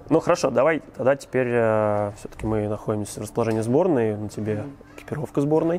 Ну хорошо, давай тогда теперь все-таки мы находимся в расположении сборной, на тебе экипировка сборной.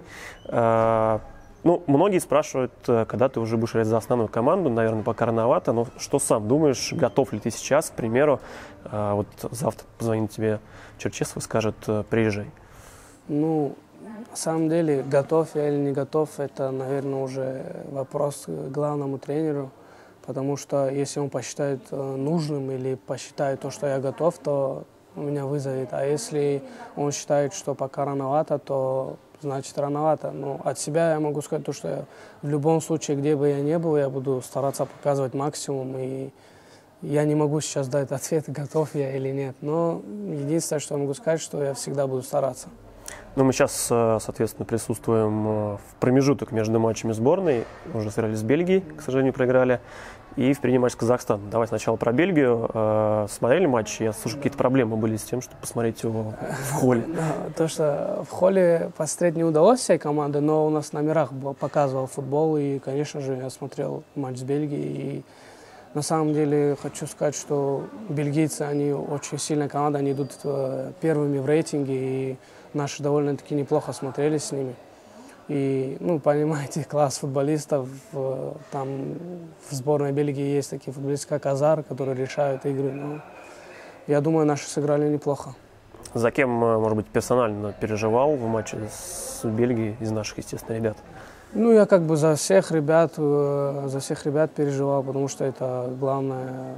Ну, многие спрашивают, когда ты уже будешь играть за основную команду, наверное, пока рановато, но что сам думаешь, готов ли ты сейчас, к примеру, вот завтра позвонит тебе Черчесов и скажет, приезжай? Ну, на самом деле, готов я или не готов, это, наверное, уже вопрос к главному тренеру, потому что если он посчитает нужным или посчитает то, что я готов, то меня вызовет, а если он считает, что пока рановато, то значит рановато. Но от себя я могу сказать то, что я в любом случае, где бы я ни был, я буду стараться показывать максимум. И я не могу сейчас дать ответ, готов я или нет. Но единственное, что я могу сказать, что я всегда буду стараться. Ну, мы сейчас, соответственно, присутствуем в промежуток между матчами сборной. Мы уже сыграли с Бельгией, к сожалению, проиграли. И впереди матч с Казахстаном. Давай сначала про Бельгию. Смотрели матч? Я слышу, какие-то проблемы были с тем, чтобы посмотреть его в холле. То, что в холле посмотреть не удалось всей команды, но у нас в номерах показывал футбол. И, конечно же, я смотрел матч с Бельгией. И на самом деле хочу сказать, что бельгийцы, они очень сильная команда. Они идут первыми в рейтинге. И наши довольно-таки неплохо смотрелись с ними. И, ну, понимаете, класс футболистов, там в сборной Бельгии есть такие футболисты, как Азар, которые решают игры. Но я думаю, наши сыграли неплохо. За кем, может быть, персонально переживал в матче с Бельгией из наших, естественно, ребят? Ну, я как бы за всех ребят переживал, потому что это главная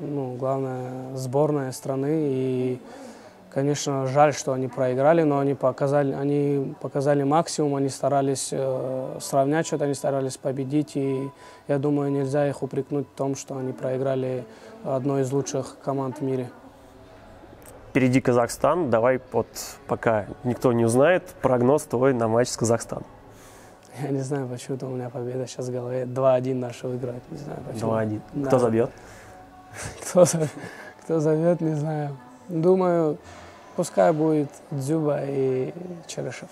сборная страны. И, конечно, жаль, что они проиграли, но они показали максимум, они старались сравнять что-то, они старались победить. И я думаю, нельзя их упрекнуть в том, что они проиграли одной из лучших команд в мире. Впереди Казахстан. Давай, вот пока никто не узнает, прогноз твой на матч с Казахстаном. Я не знаю, почему-то у меня победа сейчас в голове. 2-1 наши выиграют, не знаю почему. 2-1. Да. Кто забьет? Кто забьет, не знаю. Думаю, пускай будет Дзюба и Черышев.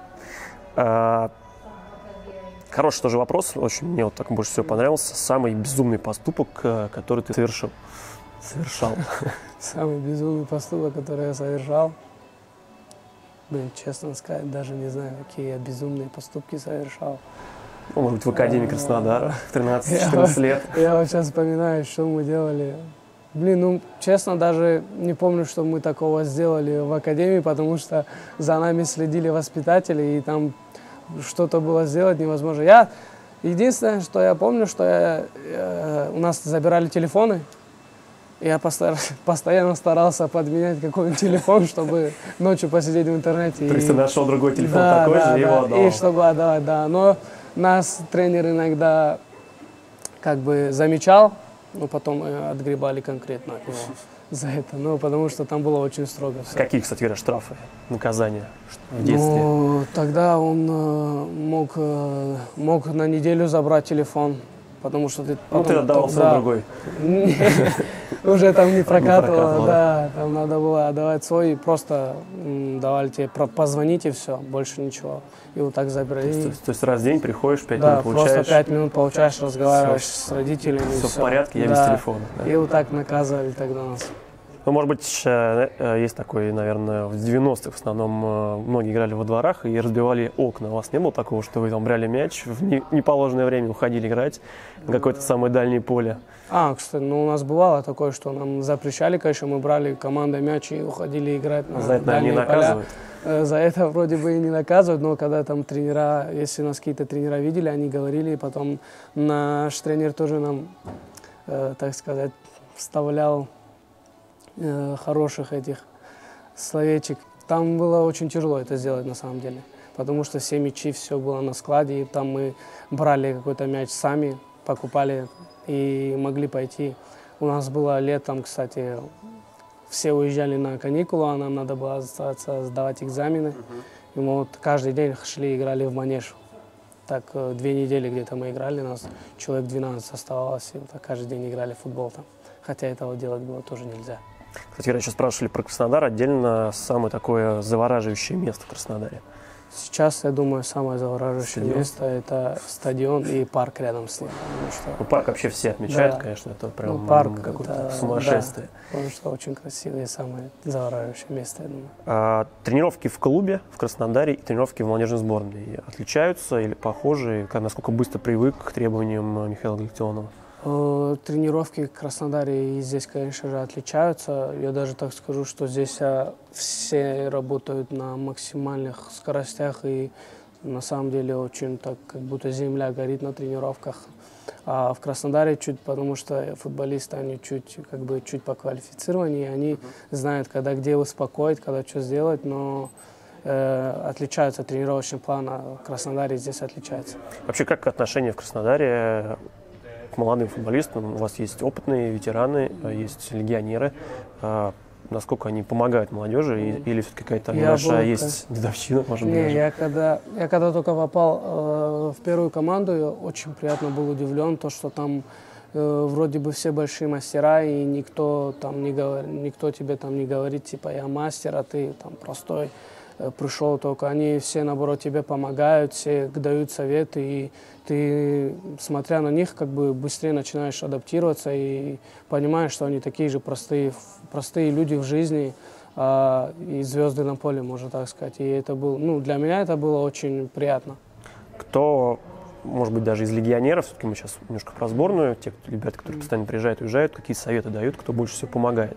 Хороший тоже вопрос. Очень мне вот так больше всего понравился. Самый безумный поступок, который ты совершал. Самый безумный поступок, который я совершал. Блин, честно сказать, даже не знаю, какие я безумные поступки совершал. Ну, может быть, в Академии Краснодара в 13-14 лет. Я вот сейчас вспоминаю, что мы делали. Блин, ну, честно, даже не помню, что мы такого сделали в Академии, потому что за нами следили воспитатели, и там что-то было сделать невозможно. Единственное, что я помню, что у нас забирали телефоны. Я постоянно старался подменять какой-нибудь телефон, чтобы ночью посидеть в интернете. То есть ты нашел другой телефон такой же и его отдал? И чтобы отдавать, да. Но нас тренер иногда как бы замечал, но потом отгребали конкретно от него за это. Ну, потому что там было очень строго все. Какие, кстати говоря, штрафы, наказания в детстве? Ну, тогда он мог на неделю забрать телефон. Потому что ты потом... Ну, ты отдавал свой другой. Уже там не прокатывало, да. Там надо было отдавать свой, просто давали тебе позвонить и все, больше ничего. И вот так забрали. То есть раз в день приходишь, 5 минут получаешь? Да, просто 5 минут получаешь, разговариваешь с родителями. Все в порядке, я без телефона. И вот так наказывали тогда нас. Ну, может быть, есть такой, наверное, в 90-х в основном многие играли во дворах и разбивали окна. У вас не было такого, что вы там брали мяч, в неположенное время уходили играть на какое-то самое дальнее поле? Кстати, у нас бывало такое, что нам запрещали, конечно, мы брали командой мяч и уходили играть на за это они наказывают? За это вроде бы и не наказывают, но когда там тренера, если нас какие-то тренера видели, они говорили, и потом наш тренер тоже нам, так сказать, вставлял хороших этих словечек. Там было очень тяжело это сделать на самом деле, потому что все мячи, все было на складе, и там мы брали какой-то мяч сами, покупали и могли пойти. У нас было летом, кстати, все уезжали на каникулы, а нам надо было остаться, сдавать экзамены. И мы вот каждый день шли, играли в манеж. Так 2 недели где-то мы играли, нас человек 12 оставалось, и вот так каждый день играли в футбол там. Хотя этого делать было тоже нельзя. Кстати, еще спрашивали про Краснодар. Отдельно самое такое завораживающее место в Краснодаре. Сейчас, я думаю, самое завораживающее место – это стадион и парк рядом с ним. Ну, парк вообще все отмечают, да, конечно, это прям парк какое-то сумасшествие. Да, потому что очень красивое и самое завораживающее место, я думаю. Тренировки в клубе в Краснодаре и тренировки в молодежной сборной отличаются или похожи? Насколько быстро привык к требованиям Михаила Галактионова? Тренировки в Краснодаре и здесь, конечно же, отличаются. Я даже так скажу, что здесь все работают на максимальных скоростях и на самом деле очень так, как будто земля горит на тренировках. А в Краснодаре чуть, потому что футболисты, они чуть поквалифицированнее, они знают, когда где успокоить, когда что сделать, но отличаются тренировочный план, а в Краснодаре здесь отличается. Вообще, как отношения в Краснодаре к молодым футболистам? У вас есть опытные ветераны, есть легионеры. Насколько они помогают молодежи, или все-таки какая-то небольшая есть дедовщина, может быть? Не, я когда только попал в первую команду, я очень приятно был удивлен, то, что там вроде бы все большие мастера, и никто тебе там не говорит, типа, я мастер, а ты там простой пришел только. Они все, наоборот, тебе помогают, все дают советы, и ты, смотря на них, как бы быстрее начинаешь адаптироваться и понимаешь, что они такие же простые люди в жизни, и звезды на поле, можно так сказать. И это было, для меня это было очень приятно. Кто, может быть, даже из легионеров, все-таки мы сейчас немножко про сборную, те ребята, которые постоянно приезжают, уезжают, какие советы дают, кто больше всего помогает?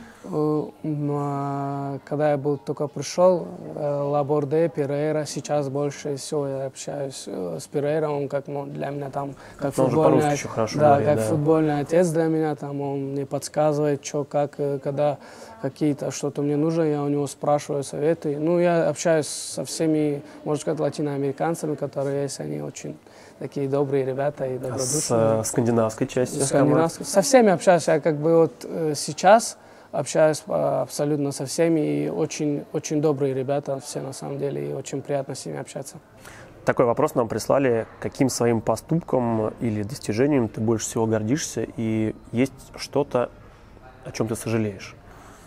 Когда я только пришел, Лаборде, Перейра, сейчас больше всего я общаюсь с Перейром, он как для меня там, как футбольный отец для меня, там он мне подсказывает, что, как, когда какие-то что-то мне нужно, я у него спрашиваю советы. Я общаюсь со всеми, можно сказать, латиноамериканцами, которые есть, они очень такие добрые ребята и добродушные. С скандинавской частью? Со всеми общаюсь, я как бы сейчас общаюсь абсолютно со всеми, и очень, очень добрые ребята все на самом деле, и очень приятно с ними общаться. Такой вопрос нам прислали. Каким своим поступком или достижением ты больше всего гордишься, и есть что-то, о чем ты сожалеешь?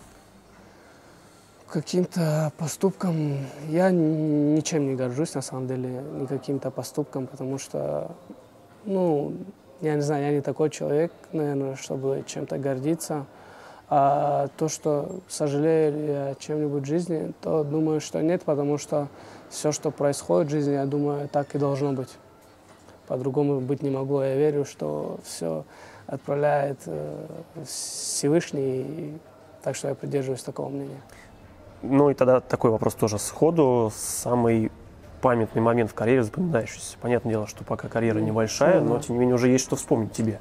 Каким-то поступком я ничем не горжусь, на самом деле, ни каким-то поступком, потому что, я не знаю, я не такой человек, наверное, чтобы чем-то гордиться. А то, что сожалею я чем-нибудь в жизни, то думаю, что нет, потому что все, что происходит в жизни, я думаю, так и должно быть. По-другому быть не могло. Я верю, что все отправляет Всевышний, так что я придерживаюсь такого мнения. И тогда такой вопрос тоже сходу. Самый памятный момент в карьере, запоминающийся. Понятное дело, что пока карьера небольшая, но тем не менее уже есть что вспомнить тебе.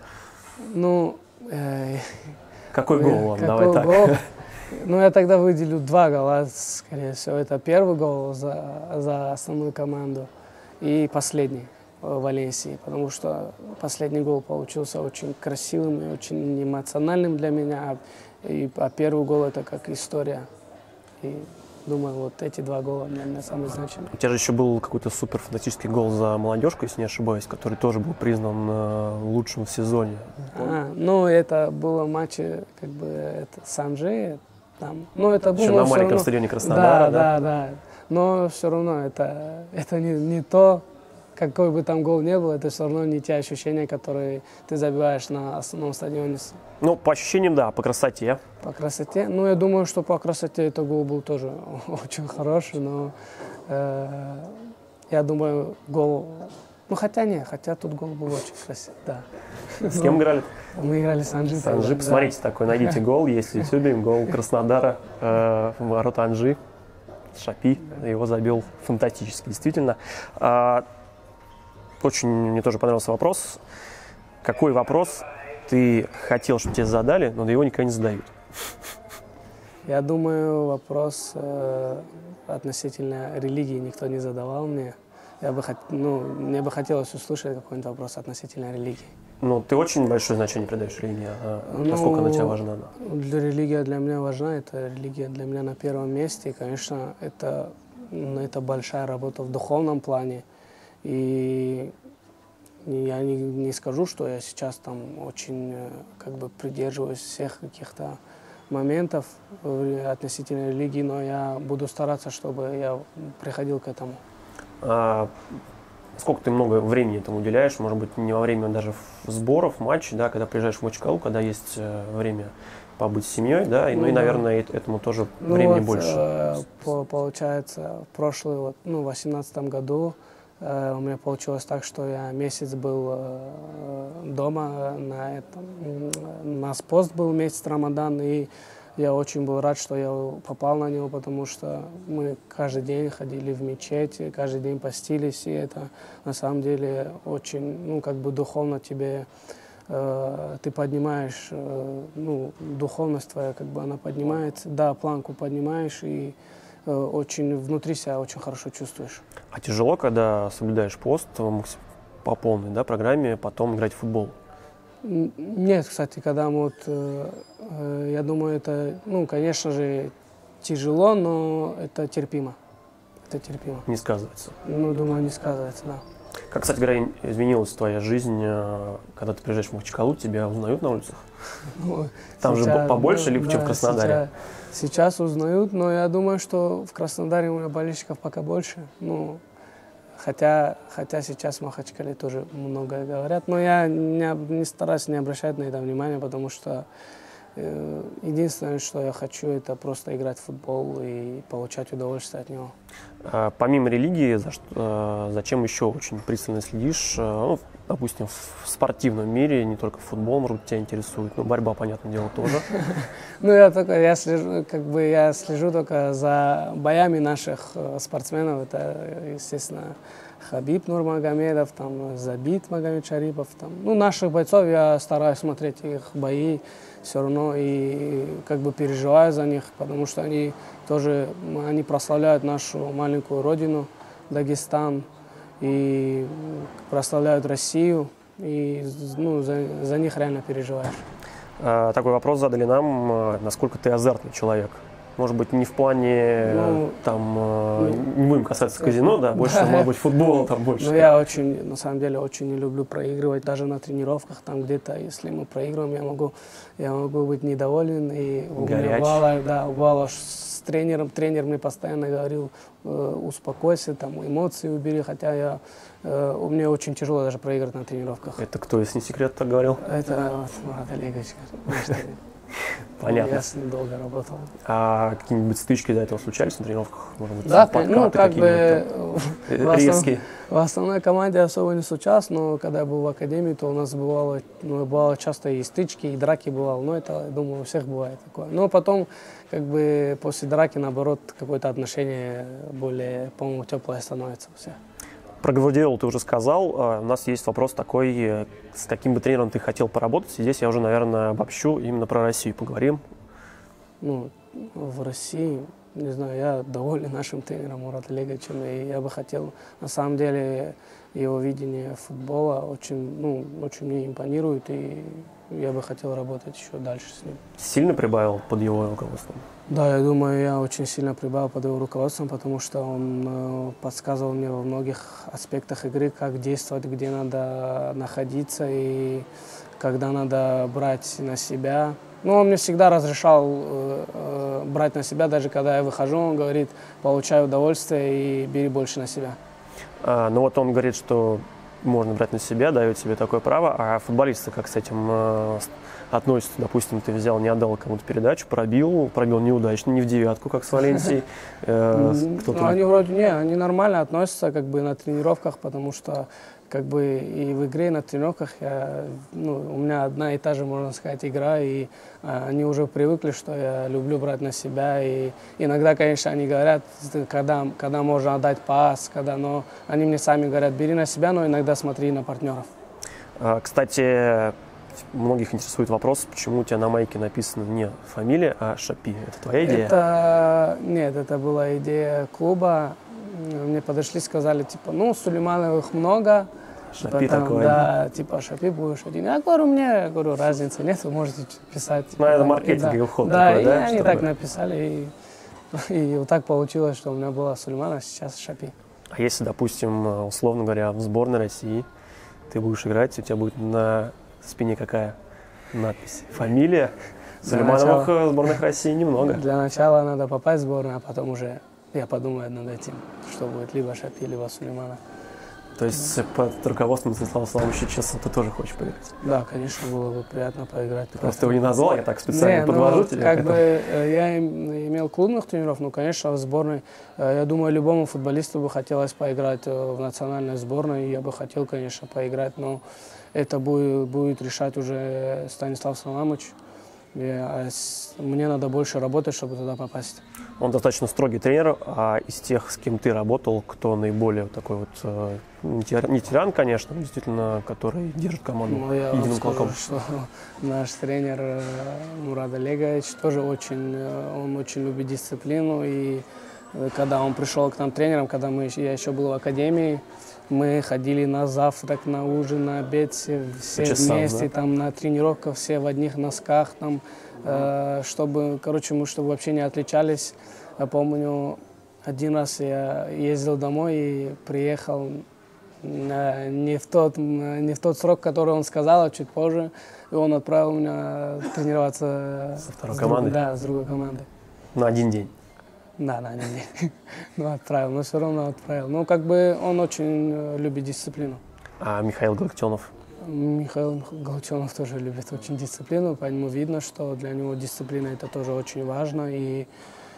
Какой гол вам? Давай так. Я тогда выделю 2 гола, скорее всего. Это первый гол за основную команду и последний в Валенсии, потому что последний гол получился очень красивым и очень эмоциональным для меня, а первый гол это как история. И думаю, вот эти 2 гола для меня самые значимые. У тебя же еще был какой-то супер фантастический гол за молодежку, если не ошибаюсь, который тоже был признан лучшим в сезоне. Это было в матче с Анжи. Это было еще на маленьком стадионе Краснодара. Да. Но все равно это не то, какой бы там гол ни был, это все равно не те ощущения, которые ты забиваешь на основном стадионе. По ощущениям, да, по красоте. По красоте? Я думаю, что по красоте этот гол был тоже очень хороший, но я думаю, гол... хотя тут гол был очень красивый, да. С кем играли? Мы играли с Анжи. С Анжи, посмотрите, такой, найдите гол, есть в YouTube, гол Краснодара в ворота Анжи. Шапи его забил фантастически, действительно. Очень мне тоже понравился вопрос. Какой вопрос ты хотел, чтобы тебе задали, но его никогда не задают? Я думаю, вопрос относительно религии никто не задавал мне. Мне бы хотелось услышать какой-нибудь вопрос относительно религии. Ты очень большое значение придаешь религии. Насколько она тебе важна? Религия для меня важна. Религия для меня на первом месте. И, конечно, это большая работа в духовном плане. И я не скажу, что я сейчас там очень придерживаюсь всех каких-то моментов относительно религии, но я буду стараться, чтобы я приходил к этому. Сколько ты много времени этому уделяешь? Может быть, не во время даже сборов, матчей, да, когда приезжаешь в Махачкалу, когда есть время побыть с семьей, да, ну и, наверное, этому тоже времени больше. Получается, в прошлый, в 2018 году у меня получилось так, что я месяц был дома, у нас пост был месяц Рамадан, и я очень был рад, что я попал на него, потому что мы каждый день ходили в мечеть, каждый день постились, и это на самом деле очень, духовно тебе, ты поднимаешь, духовность твоя, она поднимается, да, планку поднимаешь, и очень внутри себя очень хорошо чувствуешь. А тяжело, когда соблюдаешь пост по полной, да, программе, потом играть в футбол? Нет, кстати, когда я думаю, это, конечно же, тяжело, но это терпимо. Это терпимо. Не сказывается? Думаю, не сказывается, да. Как, кстати говоря, изменилась твоя жизнь, когда ты приезжаешь в Махачкалу, тебя узнают на улицах? Там сейчас, же побольше, либо чем в Краснодаре? Сейчас узнают, но я думаю, что в Краснодаре у меня болельщиков пока больше. Хотя сейчас в Махачкале тоже многое говорят, но я не стараюсь не обращать на это внимания, потому что единственное, что я хочу, это просто играть в футбол и получать удовольствие от него. Помимо религии, зачем еще очень пристально следишь? Допустим, в спортивном мире, не только футбол, может, тебя интересует, борьба, понятное дело, тоже. Я слежу только за боями наших спортсменов. Это, естественно, Хабиб Нурмагомедов, Забит Магомедшарипов. Наших бойцов я стараюсь смотреть их бои все равно и переживаю за них, потому что они прославляют нашу маленькую родину, Дагестан, и прославляют Россию, и за них реально переживаешь. Такой вопрос задали нам, насколько ты азартный человек. Может быть, не в плане, не будем касаться казино, да, больше, может быть, футбола там больше. Я на самом деле, очень не люблю проигрывать, даже на тренировках, там где-то, если мы проигрываем, я могу быть недоволен. И бывало с тренером, тренер мне постоянно говорил, успокойся, эмоции убери, хотя мне очень тяжело даже проигрывать на тренировках. Это кто, если не секрет, так говорил? Это Марат Олегович. Понятно. Я с ним долго работал. А какие-нибудь стычки до этого случались на тренировках? Может быть, да, резкие? В основной команде особо не случалось, но когда я был в академии, то у нас бывало часто и стычки, и драки бывало. Но это, я думаю, у всех бывает такое. Но потом, после драки, наоборот, какое-то отношение более, по-моему, теплое становится у всех. Про Гвардиолу ты уже сказал. У нас есть вопрос такой, с каким бы тренером ты хотел поработать. И здесь я уже, наверное, обобщу, именно про Россию поговорим. В России, не знаю, я доволен нашим тренером Муратом Олеговичем. И я бы хотел, на самом деле, его видение футбола очень мне импонирует. И я бы хотел работать еще дальше с ним. Сильно прибавил под его руководством? Да, я думаю, я очень сильно прибавил под его руководством, потому что он подсказывал мне во многих аспектах игры, как действовать, где надо находиться и когда надо брать на себя. Он мне всегда разрешал брать на себя, даже когда я выхожу, он говорит, получай удовольствие и бери больше на себя. Он говорит, что можно брать на себя, дает себе такое право, а футболисты как с этим относятся? Допустим, ты не отдал кому-то передачу, пробил неудачно, не в девятку, как с Валенсией. Они они нормально относятся на тренировках, потому что и в игре, и на тренировках у меня одна и та же, можно сказать, игра, и они уже привыкли, что я люблю брать на себя, и иногда, конечно, они говорят, когда можно отдать пас, но они мне сами говорят, бери на себя, но иногда смотри на партнеров. Кстати, многих интересует вопрос, почему у тебя на майке написано не фамилия, а Шапи. Это твоя идея? Нет, это была идея клуба. Мне подошли, сказали, Сулеймановых много. Шапи такой. Да, Шапи будешь один. Я говорю, разницы нет, вы можете писать. Это маркетинговый ход такой, да? Они так написали, и вот так получилось, что у меня была Сулейманов, сейчас Шапи. А если, допустим, условно говоря, в сборной России ты будешь играть, у тебя будет на спине какая надпись? Фамилия? Сулеймановых в сборных России немного. Для начала надо попасть в сборную, а потом уже я подумаю над этим, что будет либо Шапи, либо Сулеймана. То есть под руководством Станислава Саламовича, честно, ты тоже хочешь поиграть? Да, конечно, было бы приятно поиграть. Ты просто его не назвал, я так специально подвожу тебя. Как бы я имел клубных тренеров, но, конечно, в сборной, я думаю, любому футболисту бы хотелось поиграть в национальной сборной, и я бы хотел, конечно, поиграть, но это будет решать уже Станислав Саламович. Мне надо больше работать, чтобы туда попасть. Он достаточно строгий тренер, а из тех, с кем ты работал, кто наиболее такой вот, не тиран, конечно, но действительно, который держит команду единым кулаком? Что наш тренер Мурад Олегович тоже он очень любит дисциплину, и когда он пришел к нам тренером, когда я еще был в академии, мы ходили на завтрак, на ужин, на обед, все вместе, да? Там на тренировках, все в одних носках, там, чтобы вообще не отличались. Я помню, один раз я ездил домой и приехал не в тот срок, который он сказал, а чуть позже. И он отправил меня тренироваться со второй командой? Да, с другой командой. На один день? Да, на один день. Ну, отправил, но все равно отправил. Ну, как бы он очень любит дисциплину. А Михаил Галактионов? Михаил Галактионов тоже любит очень дисциплину, поэтому видно, что для него дисциплина это тоже очень важно. И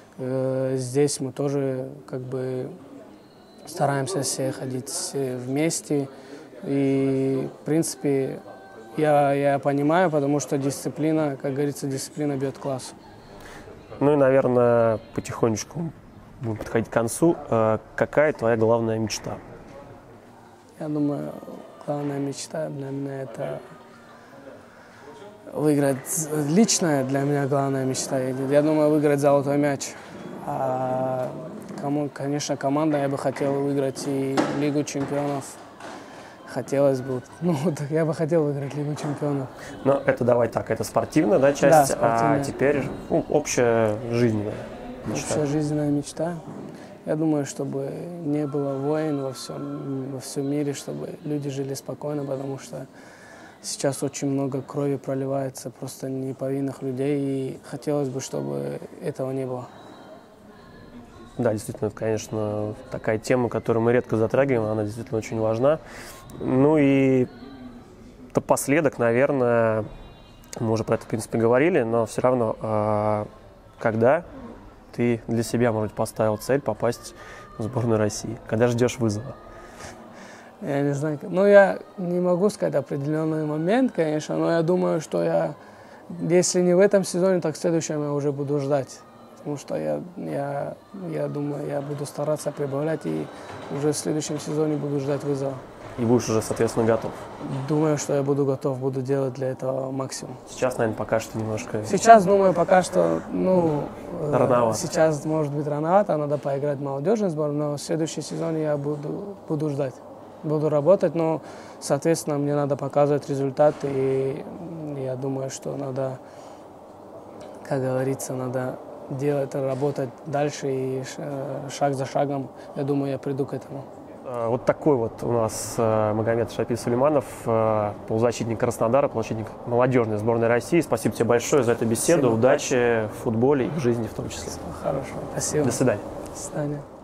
здесь мы тоже как бы стараемся все ходить вместе. И, в принципе, я понимаю, потому что дисциплина, как говорится, дисциплина бьет класс. Ну и, наверное, потихонечку будем подходить к концу. Какая твоя главная мечта? Я думаю, главная мечта для меня это выиграть. Личная для меня главная мечта. Я думаю, выиграть золотой мяч. А, конечно, команда я бы хотел выиграть и Лигу чемпионов. Хотелось бы. Ну, я бы хотел выиграть Лигу чемпионов. Но это давай так, это спортивная, да, часть, да, спортивная. А теперь общая жизненная мечта. Общая жизненная мечта. Я думаю, чтобы не было войн во всем мире, чтобы люди жили спокойно, потому что сейчас очень много крови проливается, просто неповинных людей, и хотелось бы, чтобы этого не было. Да, действительно, это, конечно, такая тема, которую мы редко затрагиваем, она действительно очень важна. Ну и напоследок, наверное, мы уже про это, в принципе, говорили, но все равно, когда ты для себя, может быть, поставил цель попасть в сборную России? Когда ждешь вызова? Я не знаю. Ну, я не могу сказать определенный момент, конечно, но я думаю, что если не в этом сезоне, так в следующем я уже буду ждать. Потому что я думаю, я буду стараться прибавлять и уже в следующем сезоне буду ждать вызова. И будешь уже, соответственно, готов? Думаю, что я буду готов, буду делать для этого максимум. Сейчас, наверное, пока что немножко... Сейчас, думаю, пока что, рановато. Сейчас, может быть, рановато, надо поиграть в молодежный сбор, но в следующем сезоне я буду ждать. Буду работать, но, соответственно, мне надо показывать результат, и я думаю, что надо, как говорится, надо делать, работать дальше, и шаг за шагом, я думаю, я приду к этому. Вот такой вот у нас Магомед Шапи Сулейманов, полузащитник Краснодара, полузащитник молодежной сборной России. Спасибо тебе большое за эту беседу. Спасибо. Удачи в футболе и в жизни в том числе. Хорошо, спасибо. До свидания. До свидания.